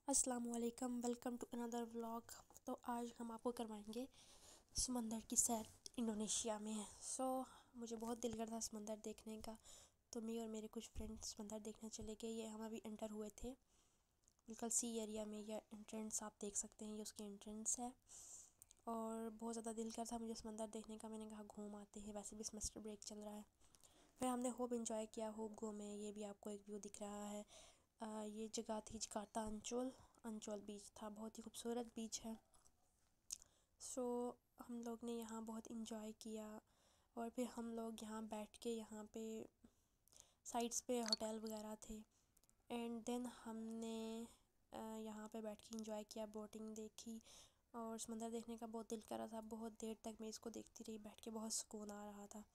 अस्सलाम वालेकुम, welcome to another vlog. तो आज हम आपको करवाएंगे समंदर की सैर इंडोनेशिया में। मुझे बहुत दिल कर था समंदर देखने का, तो मैं और मेरे कुछ फ्रेंड्स समंदर देखने चले गए। ये हम अभी एंटर हुए थे बिल्कुल सी एरिया में। यह एंट्रेंस आप देख सकते हैं, ये उसकी एंट्रेंस है। और बहुत ज़्यादा दिल कर था मुझे समंदर देखने का। मैंने कहा घूम आते हैं, वैसे भी सेमेस्टर ब्रेक चल रहा है। फिर हमने होप इंजॉय किया, होप घूमे। ये भी आपको एक व्यू दिख रहा है। ये जगह थी जकार्ता अंचोल। अंचोल बीच था, बहुत ही खूबसूरत बीच है। सो हम लोग ने यहाँ बहुत इंजॉय किया। और फिर हम लोग यहाँ बैठ के, यहाँ पे साइड्स पे होटल वगैरह थे। एंड देन हमने यहाँ पे बैठ के इंजॉय किया, बोटिंग देखी। और समंदर देखने का बहुत दिल कर रहा था, बहुत देर तक मैं इसको देखती रही बैठ के, बहुत सुकून आ रहा था।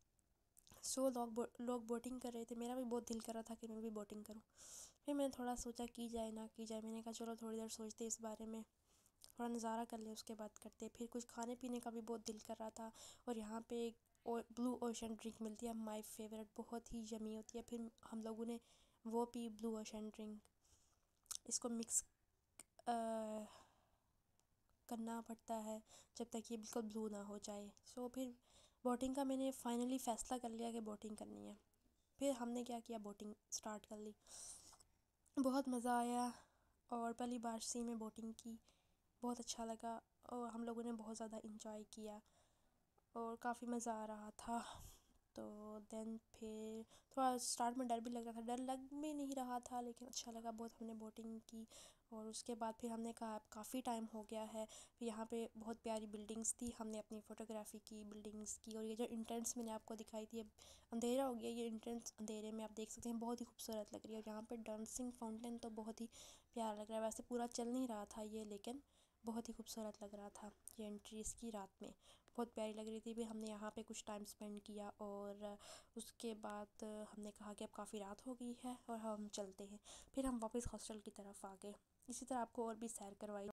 लोग बोटिंग कर रहे थे, मेरा भी बहुत दिल कर रहा था कि मैं भी बोटिंग करूँ। फिर मैंने थोड़ा सोचा की जाए ना की जाए। मैंने कहा चलो थोड़ी देर सोचते इस बारे में, थोड़ा नज़ारा कर ले, उसके बाद करते। फिर कुछ खाने पीने का भी बहुत दिल कर रहा था। और यहाँ पे एक ब्लू ओशन ड्रिंक मिलती है, माय फेवरेट, बहुत ही यमी होती है। फिर हम लोगों ने वो पी, ब्लू ओशन ड्रिंक। इसको मिक्स करना पड़ता है जब तक ये बिल्कुल ब्लू ना हो जाए। फिर बोटिंग का मैंने फाइनली फ़ैसला कर लिया कि बोटिंग करनी है। फिर हमने क्या किया, बोटिंग स्टार्ट कर ली। बहुत मज़ा आया और पहली बार सी में बोटिंग की, बहुत अच्छा लगा। और हम लोगों ने बहुत ज़्यादा इंजॉय किया और काफ़ी मज़ा आ रहा था। तो देन फिर थोड़ा स्टार्ट में डर भी लग रहा था, डर लग भी नहीं रहा था, लेकिन अच्छा लगा बहुत। हमने बोटिंग की और उसके बाद फिर हमने कहा अब काफ़ी टाइम हो गया है। यहाँ पे बहुत प्यारी बिल्डिंग्स थी, हमने अपनी फ़ोटोग्राफी की बिल्डिंग्स की। और ये जो इंट्रेंस मैंने आपको दिखाई थी, अब अंधेरा हो गया, ये इंट्रेंस अंधेरे में आप देख सकते हैं, बहुत ही खूबसूरत लग रही है। और यहाँ पर डांसिंग फाउंटेन तो बहुत ही प्यारा लग रहा है। वैसे पूरा चल नहीं रहा था ये, लेकिन बहुत ही खूबसूरत लग रहा था। ये एंट्री इसकी रात में बहुत प्यारी लग रही थी। भी हमने यहाँ पे कुछ टाइम स्पेंड किया और उसके बाद हमने कहा कि अब काफ़ी रात हो गई है और हम चलते हैं। फिर हम वापस हॉस्टल की तरफ आ गए। इसी तरह आपको और भी सैर करवाई।